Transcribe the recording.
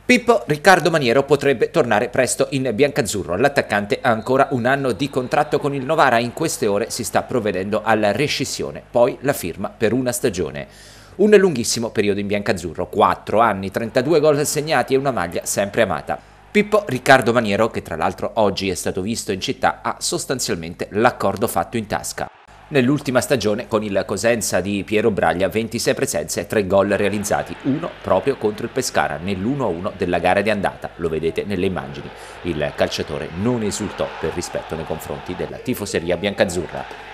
Pippo Riccardo Maniero potrebbe tornare presto in biancazzurro. L'attaccante ha ancora un anno di contratto con il Novara. In queste ore si sta provvedendo alla rescissione, poi la firma per una stagione. Un lunghissimo periodo in biancazzurro, 4 anni, 32 gol segnati e una maglia sempre amata. Pippo Riccardo Maniero, che tra l'altro oggi è stato visto in città, ha sostanzialmente l'accordo fatto in tasca. Nell'ultima stagione con il Cosenza di Piero Braglia 26 presenze e 3 gol realizzati, uno proprio contro il Pescara nell'1-1 della gara di andata, lo vedete nelle immagini. Il calciatore non esultò per rispetto nei confronti della tifoseria biancazzurra.